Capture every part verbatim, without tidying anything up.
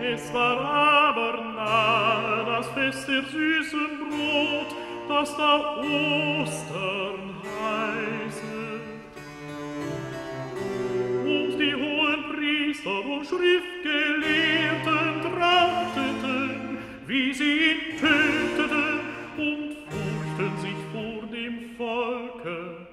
Es war aber nahe das Fest der süßen Brot, das da Ostern heißet. Und die hohen Priester und Schriftgelehrten trachteten, wie sie ihn töteten, und furchten sich vor dem Volke.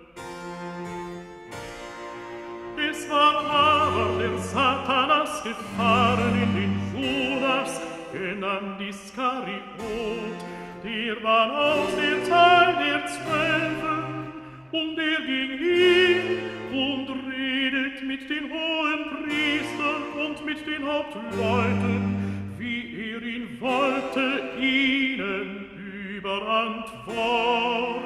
Es war aber der Satanas gefahren in den Judas, genannt Iskariot, der war aus der Zahl der Zwölfen, und er ging hin und redet mit den hohen Priestern und mit den Hauptleuten, wie er ihn wollte, ihnen überantworten.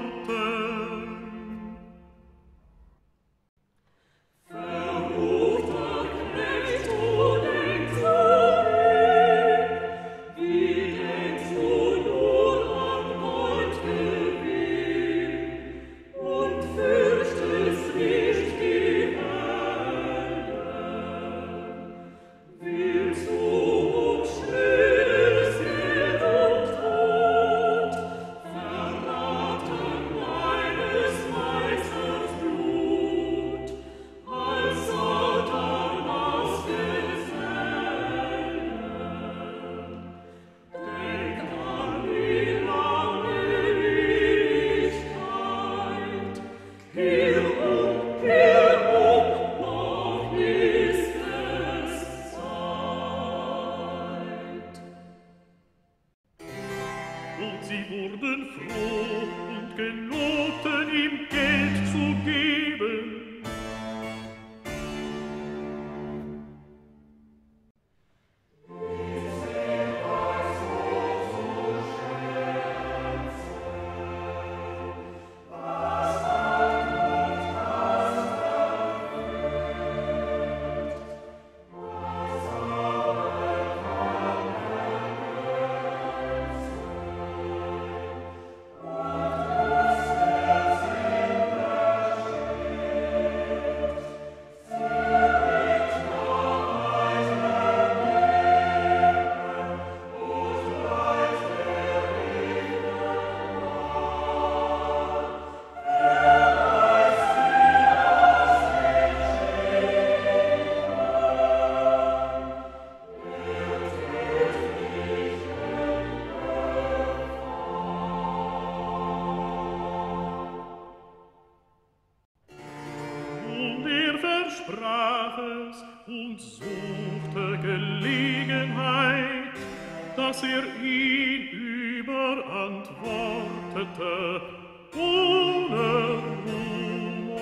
Sprach es und suchte Gelegenheit, dass er ihn überantwortete, ohne Humor.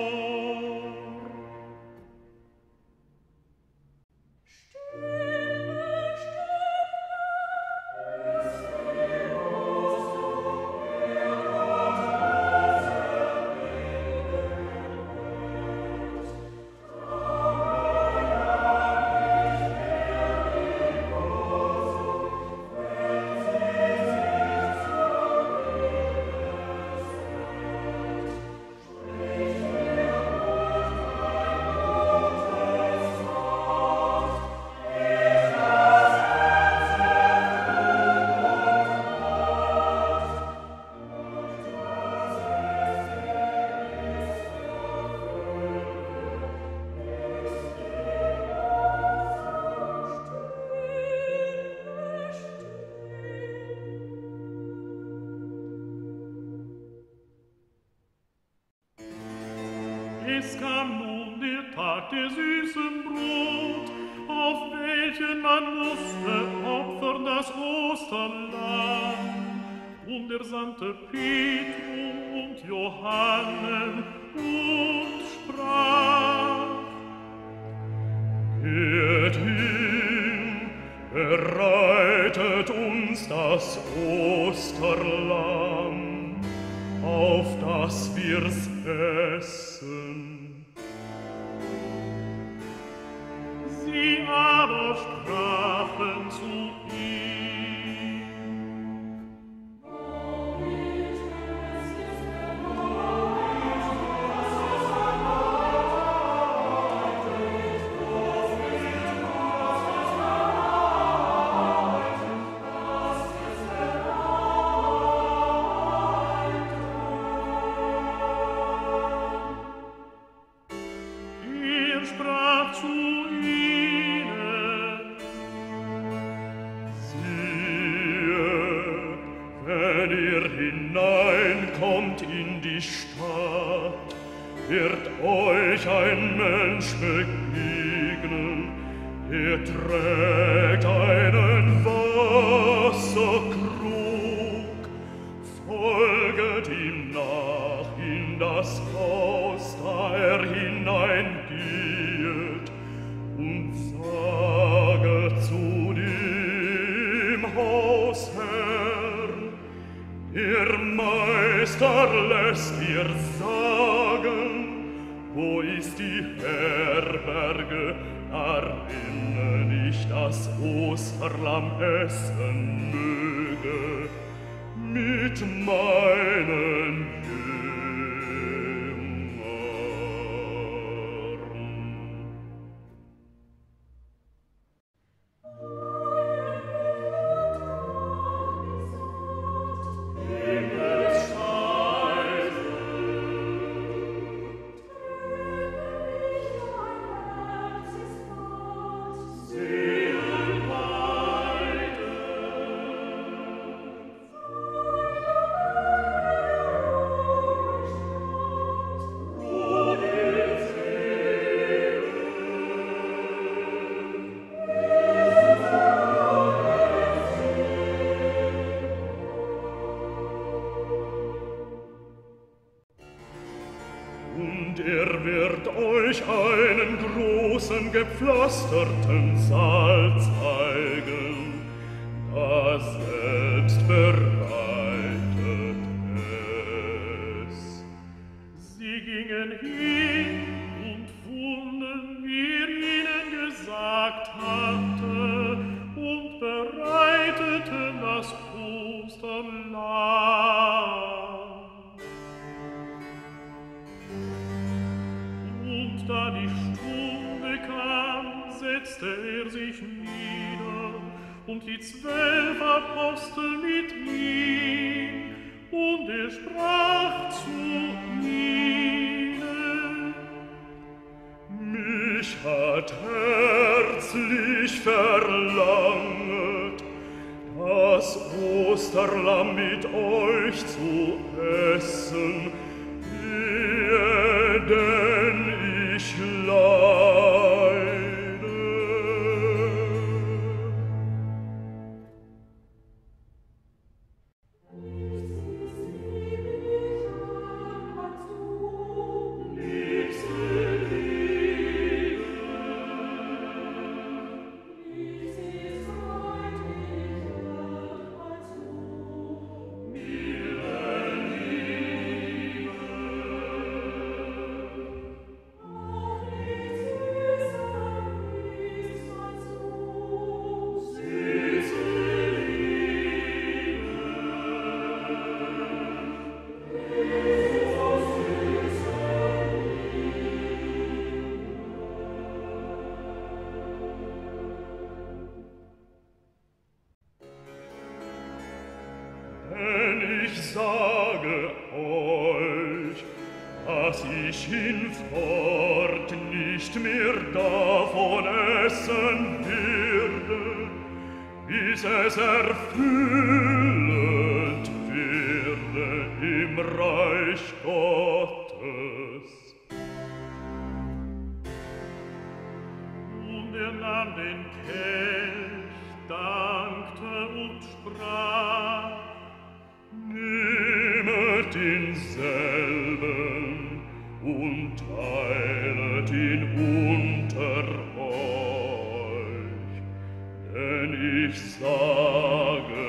Es kam nun der Tag der süßen Brot, auf welchen man musste opfern das Osterlamm. Und er sandte Petrus und Johannes und sprach: Geht hin, bereitet uns das Osterlamm, auf das wir's essen. Sie aber sprachen zu ihm: sprach zu ihnen: Siehe, wenn ihr hineinkommt in die Stadt, wird euch ein Mensch begegnen, der trägt einen Wasserkrug. Folget ihm nach in das Haus, da er hineingeht, und saget zu dem Hausherrn: Der Meister lässt dir sagen, wo ist die Herberge, darin ich das Osterlamm essen möge mit meinen Jüngern. Und er wird euch einen großen gepflasterten Saal zeigen, da selbst bereitet es. Sie gingen hin und funden, wie er ihnen gesagt hatte, und bereiteten das Osterlamm. Und da die Stunde kam, setzte er sich nieder, und die zwölf Apostel mit ihm, und er sprach zu ihnen: Mich hat herzlich verlangt, das Osterlamm mit euch zu essen, ehe denn ich leide. Denn ich sage euch, dass ich hinfort nicht mehr davon essen werde, bis es erfüllet werde im Reich Gottes. Und er nahm den Kelch, dankte und sprach: Nehmet denselben und teilet ihn unter euch, denn ich sage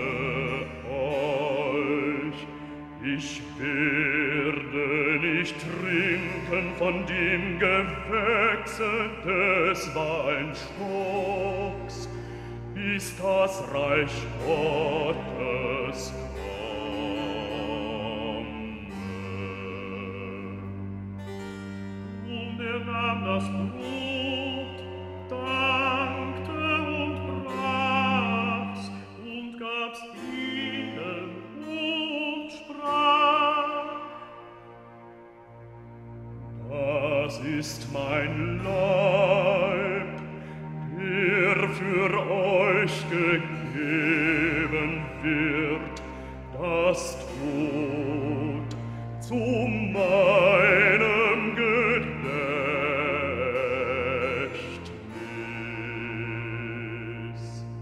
euch, ich werde nicht trinken von dem Gewächse des Weinstocks, bis das Reich Gottes er nahm das Brot, dankte und brach's und gab's ihnen und sprach: Das ist mein Leib, der für euch gegeben wird, das Tod zu meinem Gedächtnis.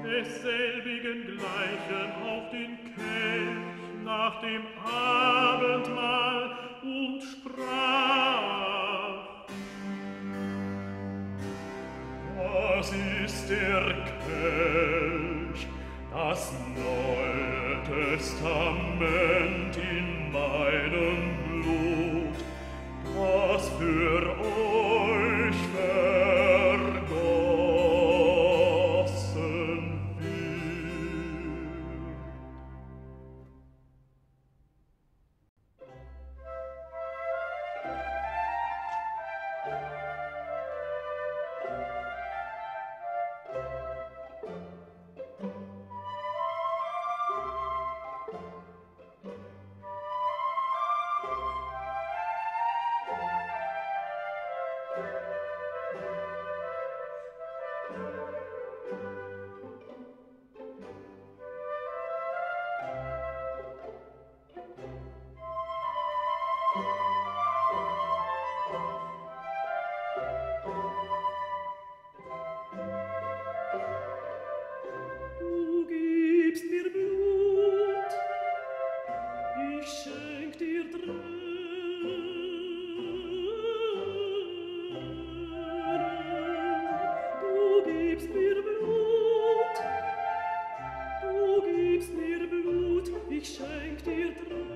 desselbigen gleichen auf den Kelch nach dem Abendmahl und sprach: Das ist der Kelch, das Neue Testament in meinem Blut, das für euch vergossen wird. Du gibst mir Blut, ich schenk dir Tränen. Du gibst mir Blut, du gibst mir Blut, ich schenk dir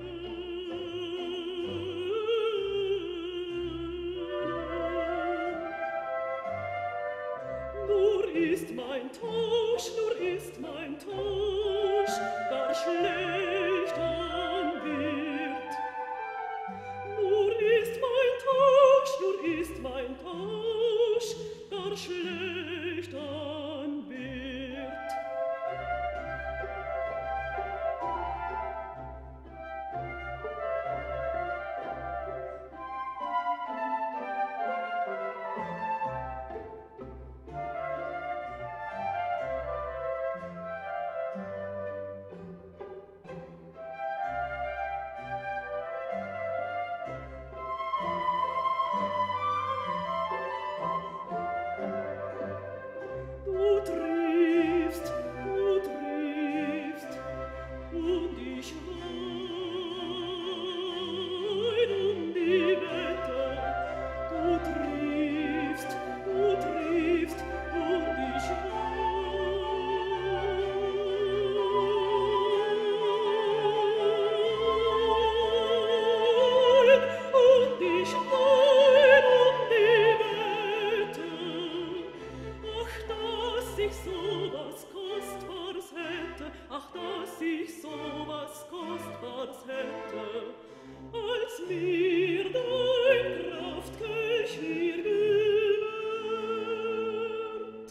Tränen. Nur ist mein Tausch, nur ist mein Tausch, gar schlecht anwirkt. Nur ist mein Tausch, nur ist mein Tausch, gar schlecht anwirkt. Du triefst, du triefst, und ich wein um die Wette. Du triefst, du triefst, und ich wein, und ich wein um die Wette. Ach, dass ich so was Kostbares hätte, ach, dass ich so was Kostbares hätte, als mir dein Kraftkelch mir gewährt.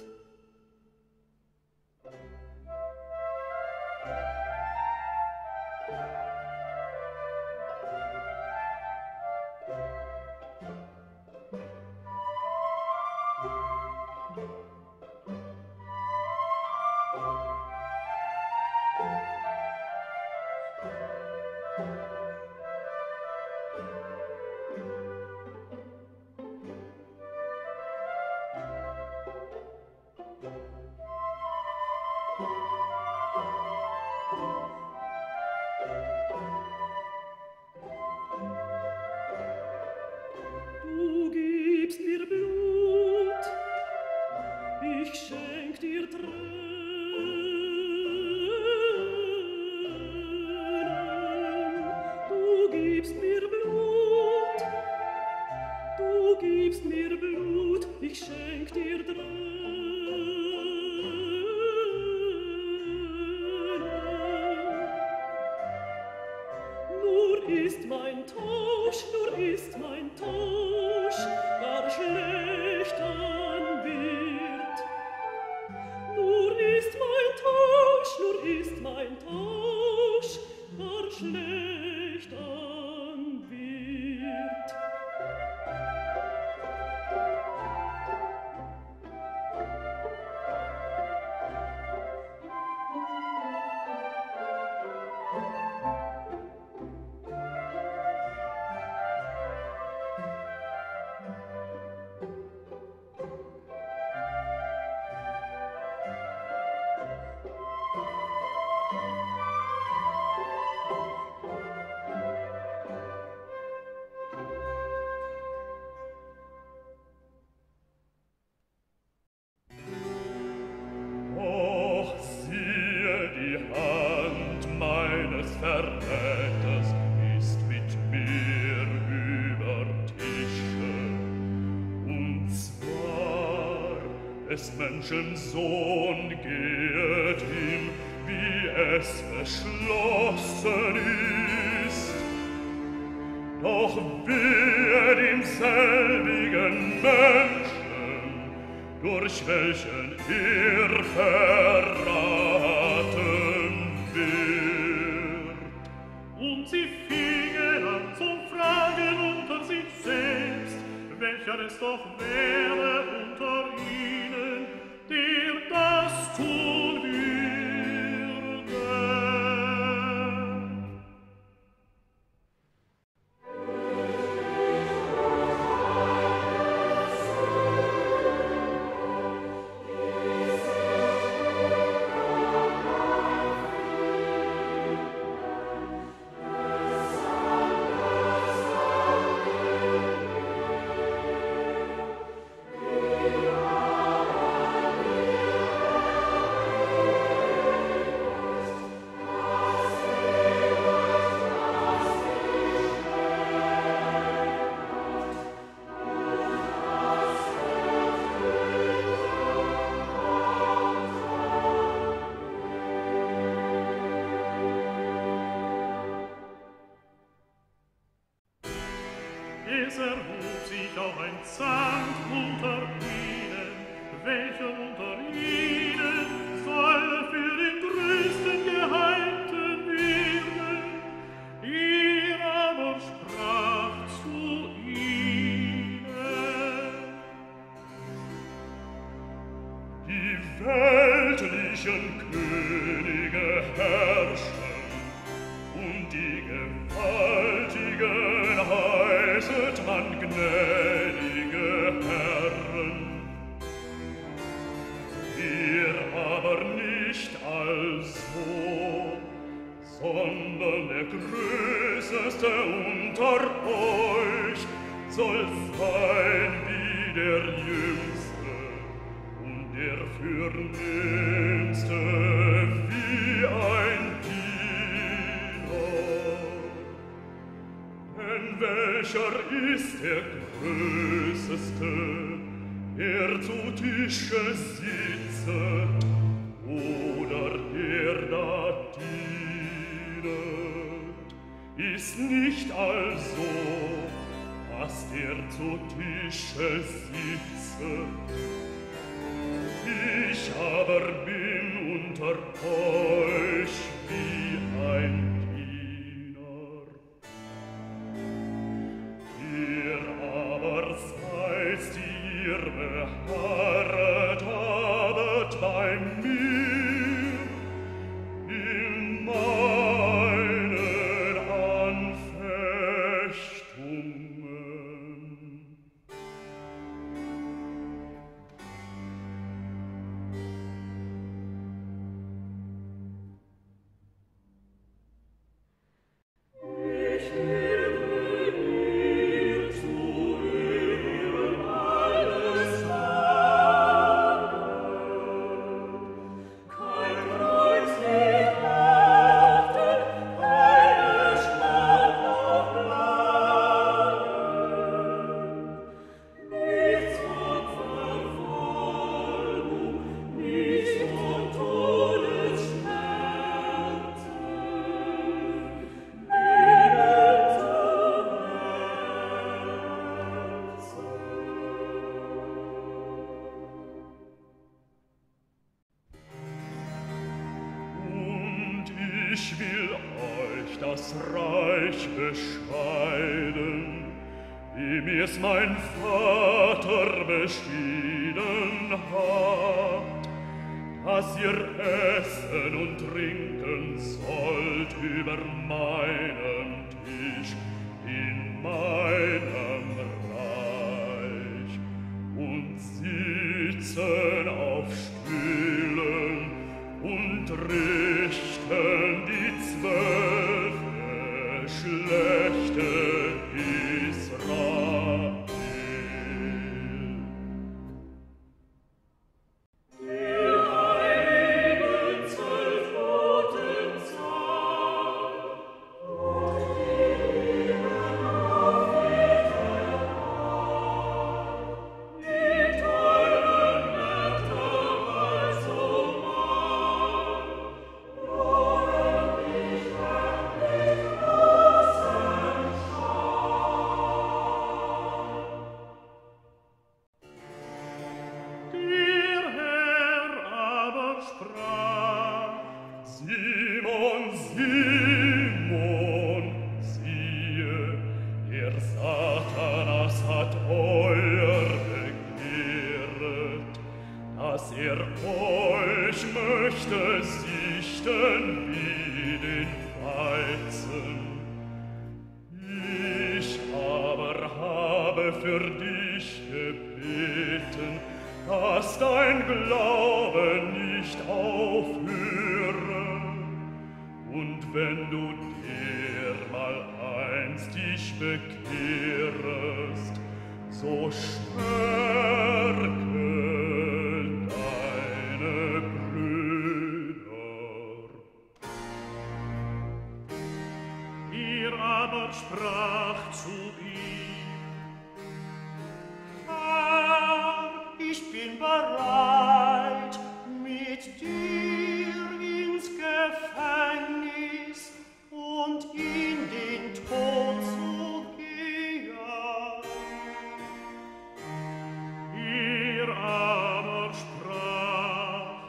Du gibst mir Blut, ich schenk dir Tränen. Du gibst mir Blut, du gibst mir Blut, ich schenk dir Tränen. Nur ist mein Tausch, nur ist mein Tausch, gar schlecht anwirkt. Nur ist mein Tausch, nur ist mein Tausch, gar schlecht anwirkt. Menschensohn gehet ihm, wie es beschlossen ist. Doch wehe dem selbigen Menschen, durch welchen er verraten wird. Und sie fingen an zu fragen unter sich selbst, welcher es doch wäre unter ihnen, der das tun würde. Es erhob sich auch ein Zank unter ihnen, welcher unter ihnen soll für den Größten gehalten werden. Er aber sprach zu ihnen: Die weltlichen Könige herrschen, und die Gewaltigen heißet man gnädige Herren. Wir aber nicht also, sondern der Größeste unter euch soll sein wie der Jüngste und der Fürnehmste wie ein Welcher ist der Größeste, der zu Tische sitzet, oder der da dienet? Ist nicht also, dass der zu Tische sitzet? Ich aber bin unter euch wie ein ihr beharret habet bei mir in meinen Anfechtungen. Ich will euch das Reich bescheiden, wie mir's mein Vater beschieden hat, dass ihr essen und trinken sollt über meinem Tisch in meinem Reich und sitzen auf Stühlen und richten die zwölf Geschlechter Israel. Die teuren Mägde aber sprach: Simon, Simon, siehe, der Satanas hat euer begehret, dass er euch möchte sichten wie den Weizen. Ich aber habe für dich gebeten, dass dein Glaube nicht aufhöre. Und wenn du dermaleinst dich bekehrest, so stärke deine Brüder. Er aber sprach zu ihm: Herr, ich bin bereit, mit dir ins Gefängnis und in den Tod zu gehen. Er aber sprach: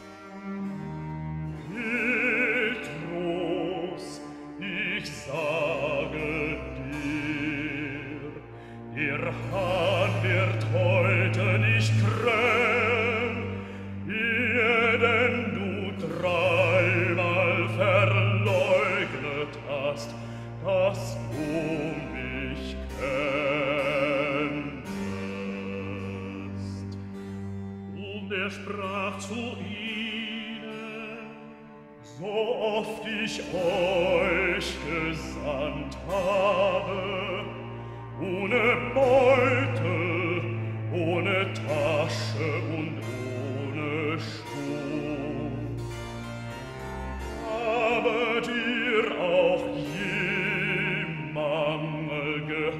Petrus, ich sage dir, der Hahn wird heute nicht krähen, ehe denn du dreimal verleugnet hast, dass du mich kennst. Und er sprach zu ihnen: So oft ich euch gesandt habe, ohne Beutel, ohne Tasche und ohne Schuh, habet ihr auch je Mangel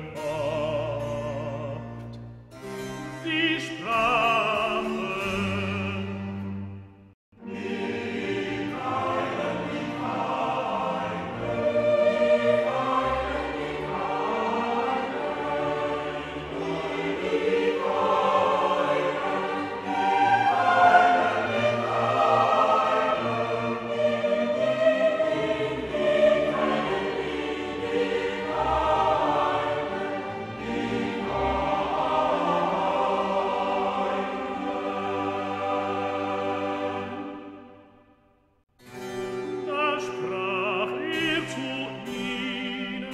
gehabt? Sie sprachen: Da sprach er zu ihnen: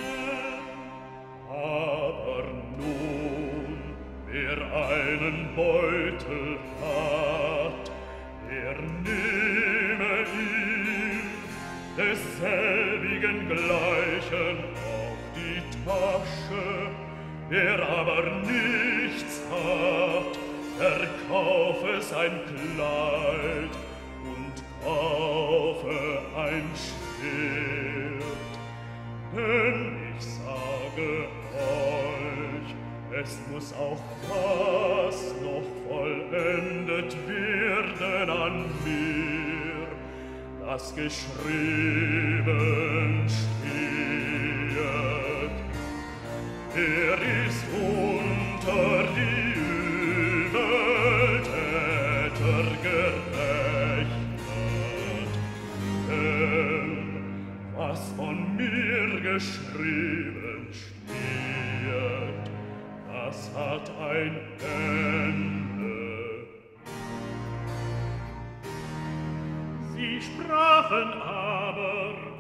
Aber nun, wer einen Beutel hat, der nehme ihn, desselbigen gleichen auf die Tasche. Wer aber nichts hat, verkaufe sein Kleid und kaufe ein Schwert. Denn ich sage euch, es muss auch das noch vollendet werden an mir, das geschrieben steht. Er ist unter die Übeltäter gerechnet. Denn was von mir geschrieben steht, das hat ein Ende. Sie sprachen aber: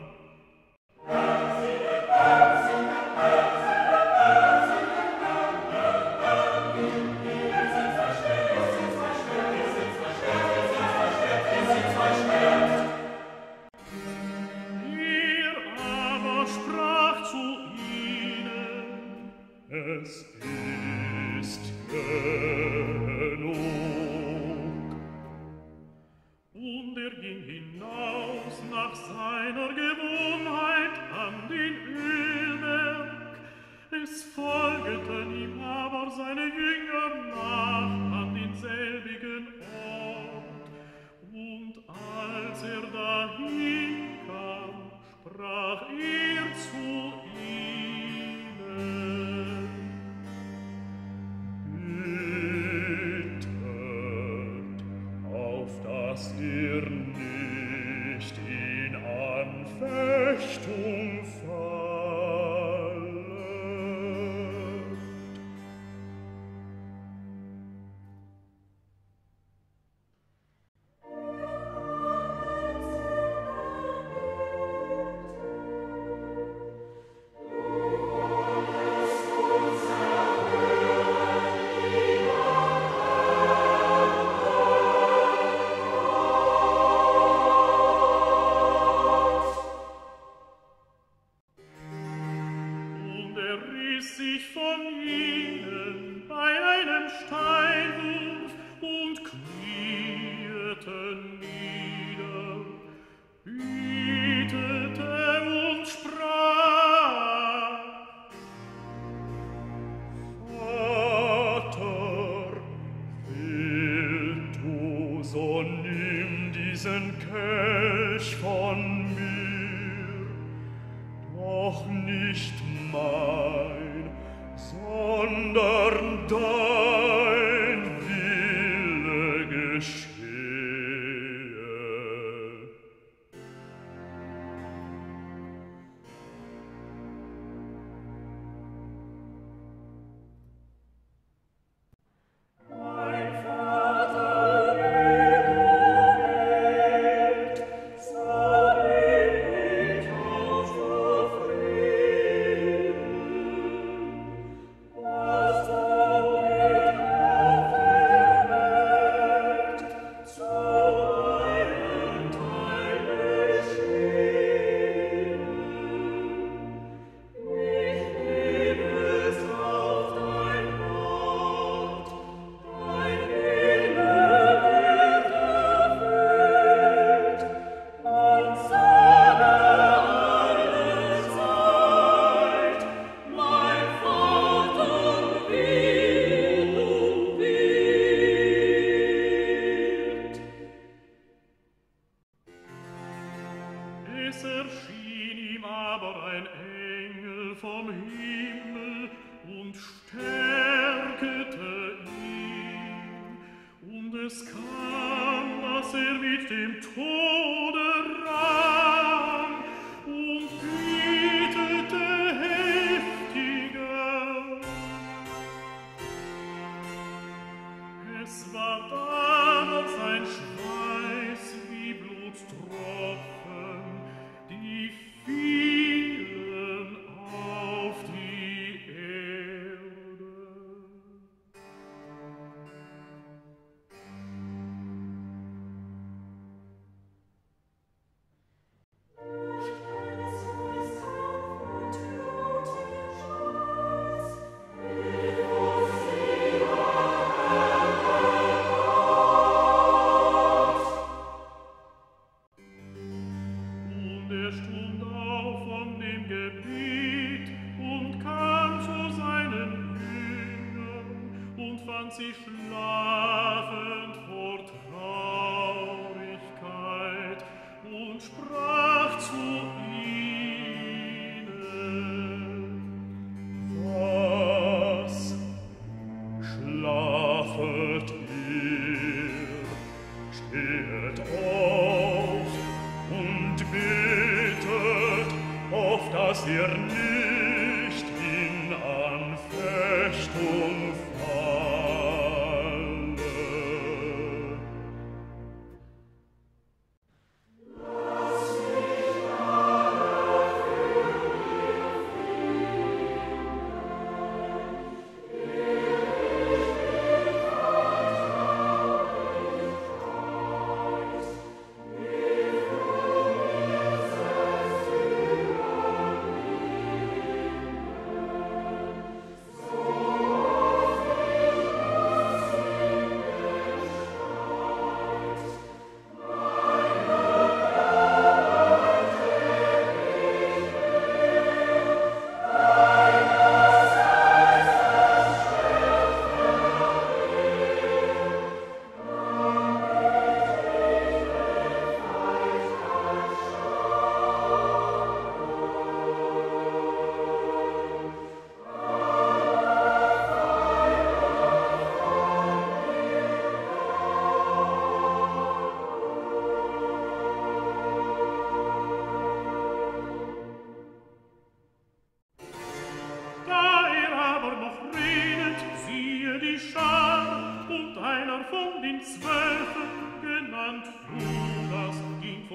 Er aber sprach zu ihnen: Es ist genug. Und er ging hinaus nach seiner Gewohnheit an den Ölberg. Es folgeten ihm aber seine Jünger nach an denselbigen Ort. Und als er dahin kam, sprach er zu ihnen: Bittet, auf dass ihr ihr nicht in Anfechtung fallet.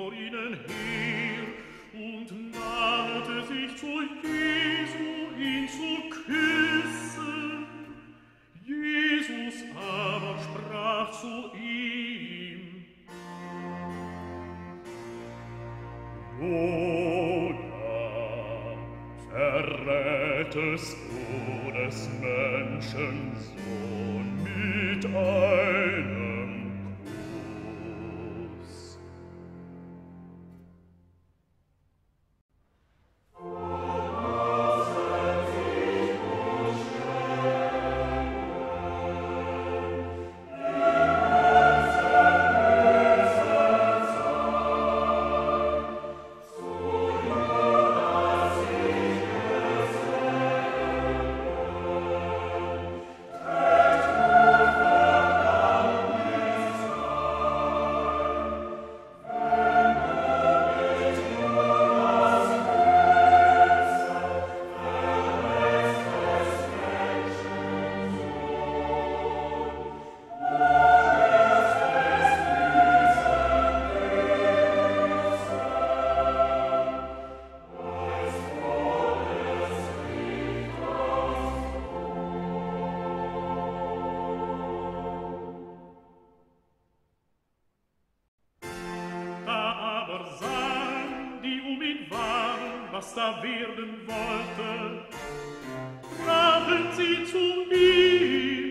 vor ihnen her und nahte sich zu Jesu, ihn zu küssen. Jesus aber sprach zu ihm: Juda, verrätest du des Menschen Sohn mit einem Kuss? was da werden wollte, sprachen sie zu ihm.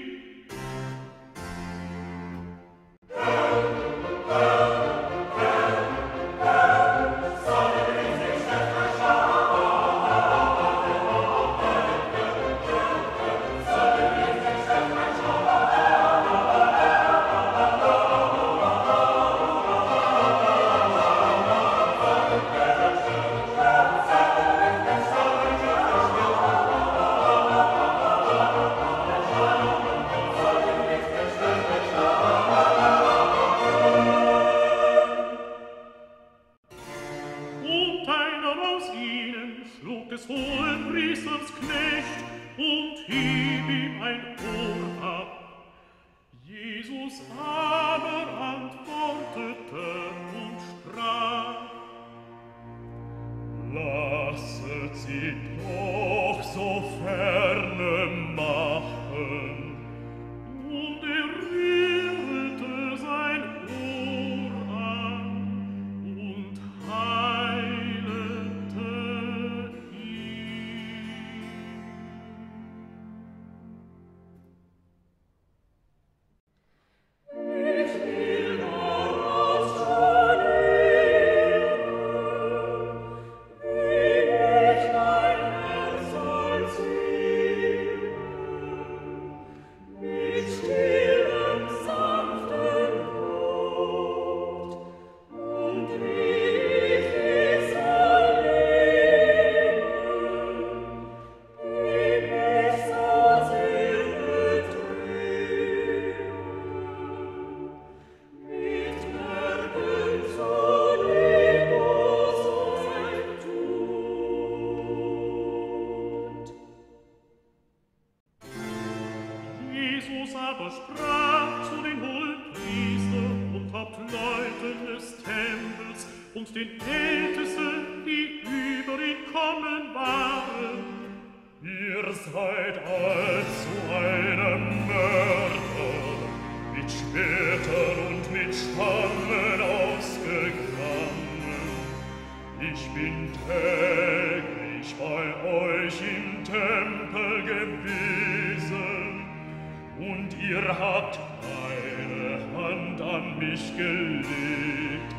Jesus aber sprach zu den Hohenpriestern und Hauptleuten des Tempels und den Ältesten, die über ihn kommen waren: Ihr seid allzu einem Mörder, mit Schwertern und mit Spangen ausgegangen. Ich bin täglich bei euch im Tempel gewesen, und ihr habt keine Hand an mich gelegt,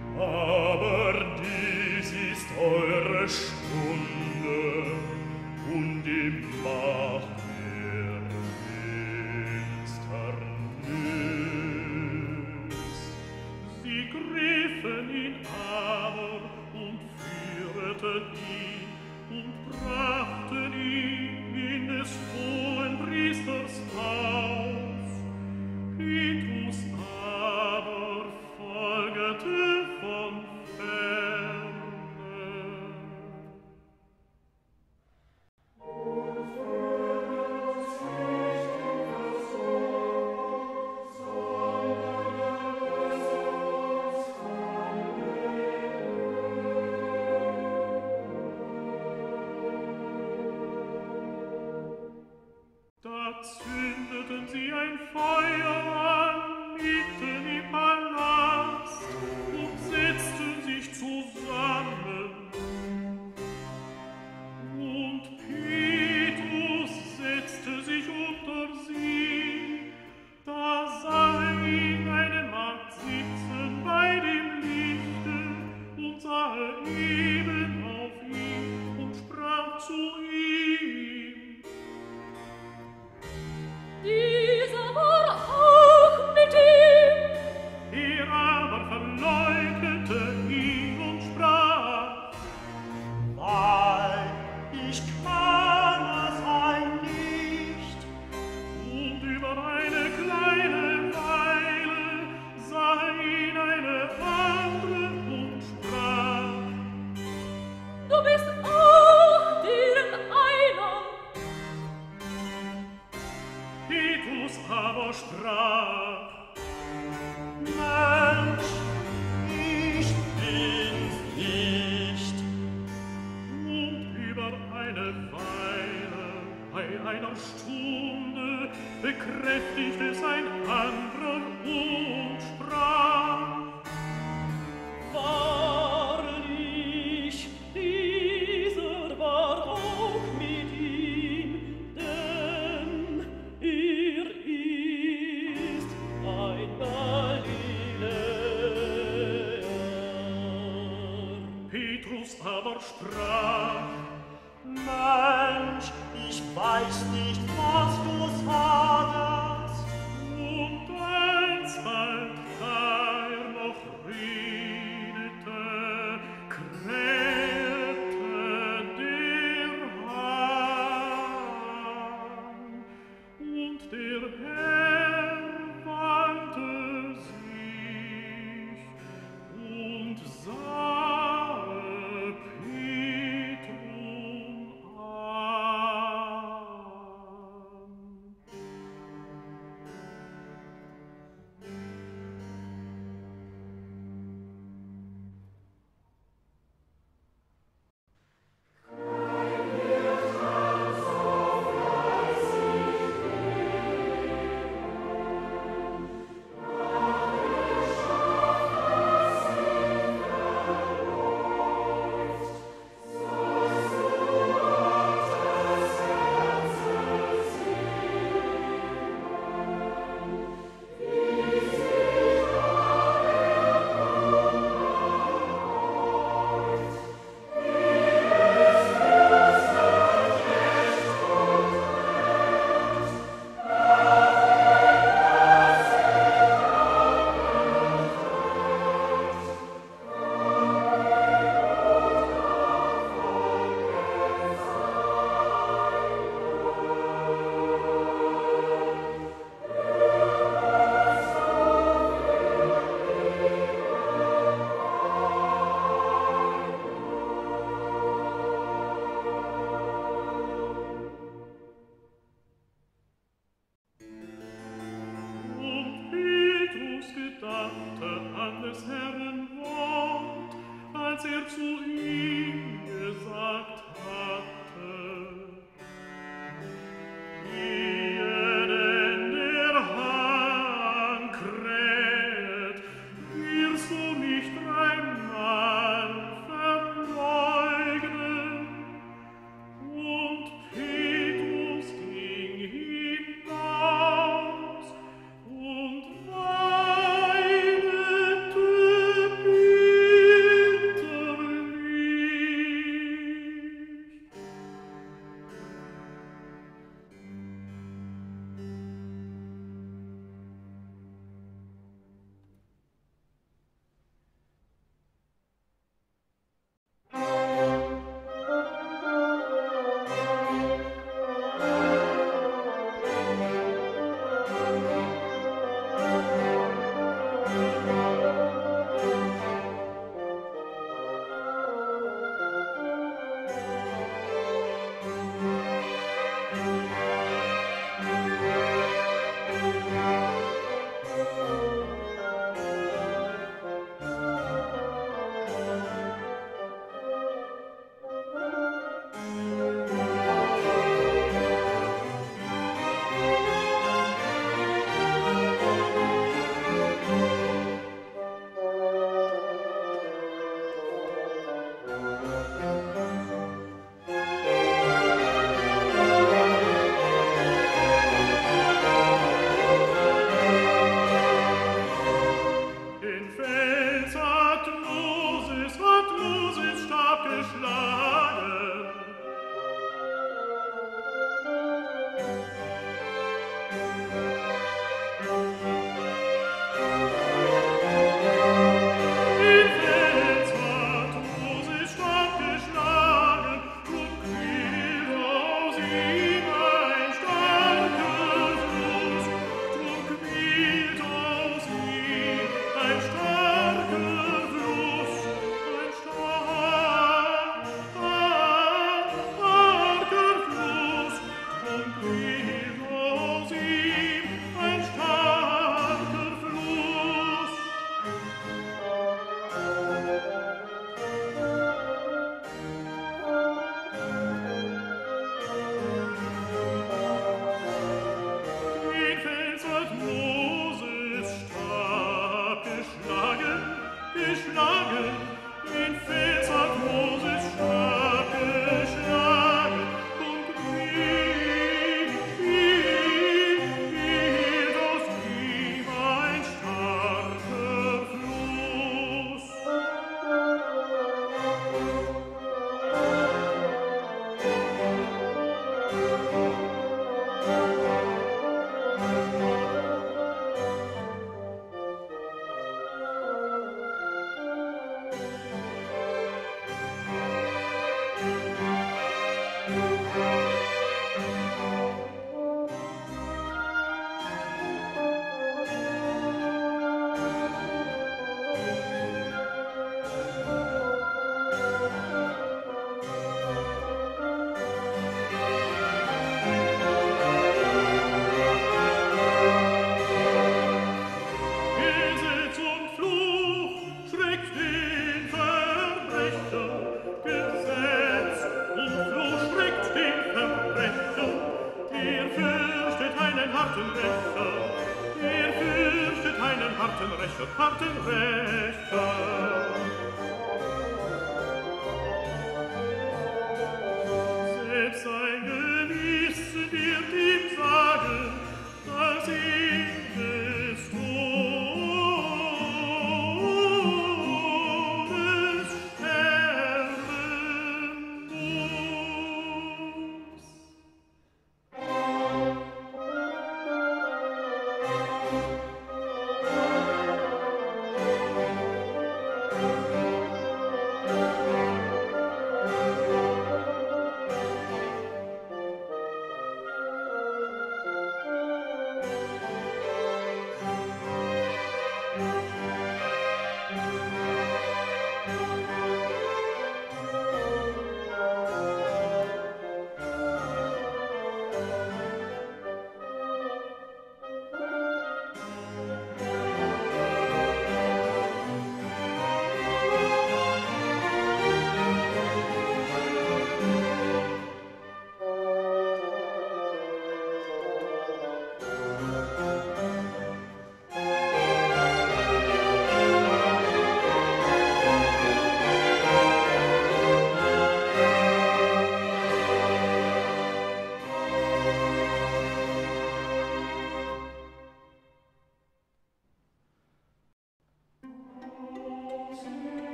aber dies ist eure Stunde, und im Macht der Finsternis. Sie griffen ihn aber und führten ihn und brachten ihn in des Hohenpriesters Haus. Petrus aber folgte von ferne. bekräftigte sein anderer und sprach: Wahrlich, dieser war auch mit ihm, denn er ist ein Galiläer. Petrus aber sprach: Mensch, ich weiß nicht, was du sagst. Und alsbald, da er noch redete, krähte der Hahn. Und der Herr wandte sich und sahe Petrus an. geschlagen, in Fels hat Moses stark geschlagen, und wie, wie, wie aus ihm ein starker Fluss. Gesetz und Fluch schreckt den Verbrecher, Gesetz und Fluch schreckt den Verbrecher, er fürchtet einen harten Rächer, er fürchtet einen harten Rächer, harten Rächer. Selbst sein Gewissen wird ihm sagen, dass ihn des Todes sterben muss. Thank you.